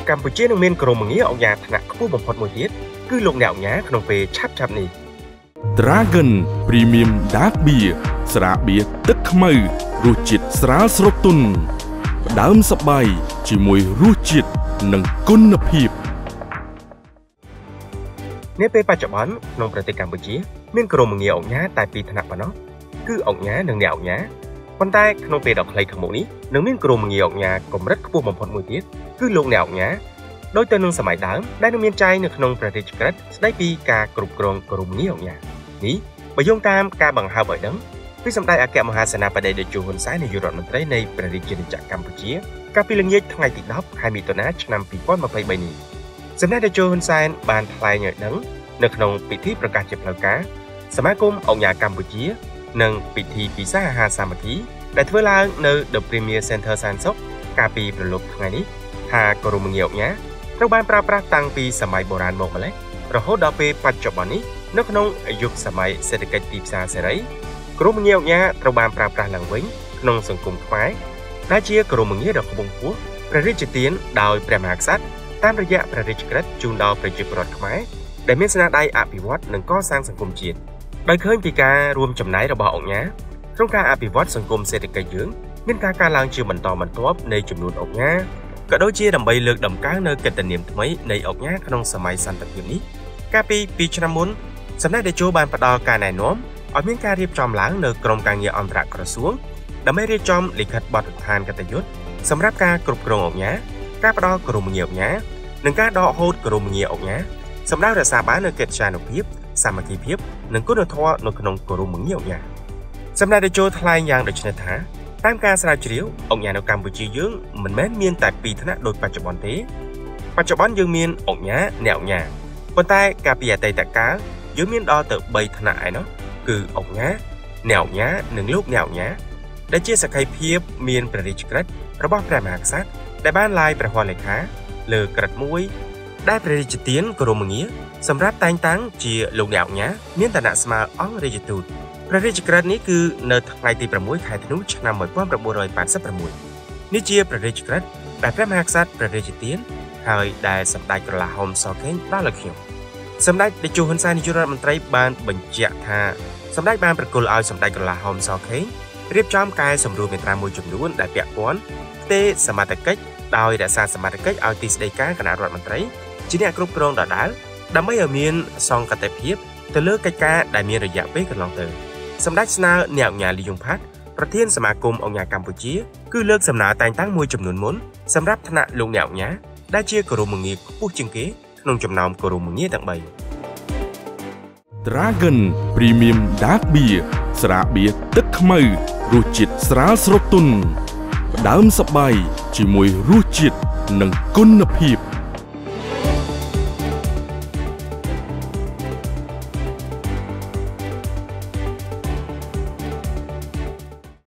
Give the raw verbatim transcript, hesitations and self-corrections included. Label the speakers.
Speaker 1: កម្ពុជានឹងមានក្រុមងារអង្គការថ្នាក់ខ្ពស់បំផុតមួយទៀតគឺលោកអ្នកអង្គការក្នុងពេលឆាប់ឆាប់នេះ
Speaker 2: Dragon Premium Dark Beer ស្រាបៀរទឹកខ្មៅរសជាតិស្រាលស្រទន់ផ្ដើមសប្បាយជាមួយរសជាតិនិងគុណភាព
Speaker 1: នាពេលបច្ចុប្បន្នក្នុងប្រទេសកម្ពុជាមានក្រុមងារអង្គការតែពីរថ្នាក់ប៉ុណ្ណោះគឺអង្គការនិងអ្នកអង្គការប៉ុន្តែក្នុងពេលដ៏ខ្លីខាងមុខនេះនឹងមានក្រុមងារអង្គការកម្រិតខ្ពស់បំផុតមួយទៀតគឺលោកអ្នកអង្គការដោយទៅនឹងសម័យដើមដែលនឹងមានចែងនៅក្នុងព្រះរាជក្រឹត្យស្ដីពីការគ្រប់គ្រងក្រុមងារអង្គការនេះបើយោងតាមការបង្ហើបឲ្យដឹងពីសម្ដេចអគ្គមហាសេនាបតីតេជោហ៊ុនសែននាយករដ្ឋមន្ត្រីនៃព្រះរាជាណាចក្រកម្ពុជាកាលពីល្ងាចថ្ងៃទីដប់ខែមិថុនាឆ្នាំពីរពាន់ម្ភៃបីនេះសម្ដេចតេជោហ៊ុនសែនបានថ្លែងឲ្យដឹងនៅក្នុងពិធីប្រកាសជាផ្លូវការសមាគមអង្គការកម្ពុជានិងពិធីពិសាអាហារសាមគ្គីដែលធ្វើឡើងនៅ The Premier Center សែនសុខកាលពីប្រលប់ថ្ងៃនេះថាក្រុមងារអង្គការត្រូវបានប្រើប្រាស់តាំងពីសម័យបុរាណមកម្ល៉េះរហូតដល់ពេលបច្ចុប្បន្ននេះនៅក្នុងយុគសម័យសេដ្ឋកិច្ចទីផ្សារសេរីក្រុមងារអង្គការត្រូវបានប្រើប្រាស់ឡើងវិញក្នុងសង្គមខ្មែរដែលជាក្រុមងារដ៏ខ្ពង់ខ្ពស់ព្រះរាជទានដោយព្រះមហាក្សត្រតាមរយៈព្រះរាជក្រឹត្យជូនដល់ប្រជាពលរដ្ឋខ្មែរដែលមានស្នាដៃអភិវឌ្ឍនិងកសាងសង្គមជាតិដោយឃើញពីការរួមចំណាយរបស់អង្គការក្នុងការអភិវឌ្ឍសង្គមសេដ្ឋកិច្ចយើងមានការកើនឡើងជាបន្តបន្ទាប់នៃចំនួនអង្គការក៏ដូចជាដើម្បីលើកតម្កើងនៅកិត្តិនាមថ្មីនៃអង្គការក្នុងសម័យសន្តិភាពនេះកាលពីពីរឆ្នាំមុនសម្ដេចតេជោបានផ្ដល់ការណែនាំឲ្យមានការរៀបចំឡើងនៅក្រមការងារអន្តរក្រសួងដើម្បីរៀបចំលិខិតបទដ្ឋានកិត្តិយសសម្រាប់ការគ្រប់គ្រងអង្គការការផ្ដល់ក្រុមងារអង្គការនិងការដកហូតក្រុមងារអង្គការសម្រាប់រក្សាបាននូវកិត្យានុភាពសាមគ្គីភាពនិងគុណធម៌នៅក្នុងក្រុមងារអង្គការសម្ដេចតេជោថ្លែងយ៉ាងដូចនេះថាតាមការស្រាវជ្រាវអង្គការនៅកម្ពុជាយើងមិនមែនមានតែពីរថ្នាក់ដូចបច្ចុប្បន្នទេបច្ចុប្បន្នយើងមានអង្គការអ្នកអង្គការប៉ុន្តែកាលពីអតីតកាលយើងមានដល់ទៅបីថ្នាក់ឯណោះគឺអង្គការអ្នកអង្គការនិងលោកអ្នកអង្គការដែលជាសក្ខីភាពមានព្រះរាជក្រឹត្យរបស់ព្រះមហាក្សត្រដែលបានឡាយព្រះហស្ថលេខាលើក្រឹត្យមួយដែលព្រះរាជទានក្រុមងារសម្រាប់តែងតាំងជាលោកអ្នកអង្គការមានឋានៈស្មើអង្គរាជទូតព្រះរាជក្រឹត្យនេះគឺនៅថ្ងៃទីប្រាំមួយខែធ្នូឆ្នាំmột nghìn chín trăm tám mươi sáuនេះជាព្រះរាជក្រឹត្យដែលព្រះមហាក្សត្រព្រះរាជទានហើយដែលសម្ដេចក្រឡាហោមសខេងដល់លើខ្ញុំសម្ដេចតេជោហ៊ុនសែននាយករដ្ឋមន្ត្រីបានបញ្ជាក់ថាសម្ដេចបានប្រគល់ឲ្យសម្ដេចក្រឡាហោមសខេងរៀបចំកែសម្រួលមាត្រាមួយចំនួនដែលពាក់ព័ន្ធទេសមត្ថកិច្ចដោយរក្សាសមត្ថកិច្ចឲ្យទីស្តីការគណៈរដ្ឋមន្ត្រីជាអ្នកគ្រប់គ្រងដដែលដើម្បីឲ្យមានសង្កត់ភាពទៅលើកិច្ចការដែលមានរយៈពេលកន្លងទៅសម្ដេចស្នើអ្នកអង្គការលីយ៉ុងផាត់ប្រធានសមាគមអង្គការកម្ពុជាគឺលើកសំណើតែងតាំងមួយចំនួនមុនសម្រាប់ថ្នាក់លោកអ្នកអង្គការដែលជាក្រុមងារខ្ពស់ជាងគេក្នុងចំណោមក្រុមងារទាំងបី
Speaker 2: Dragon Premium Dark Beer ស្រាបៀរទឹកខ្មៅរសជាតិស្រាលស្រទន់ផ្ដើមសប្បាយជាមួយរសជាតិនិងគុណភាព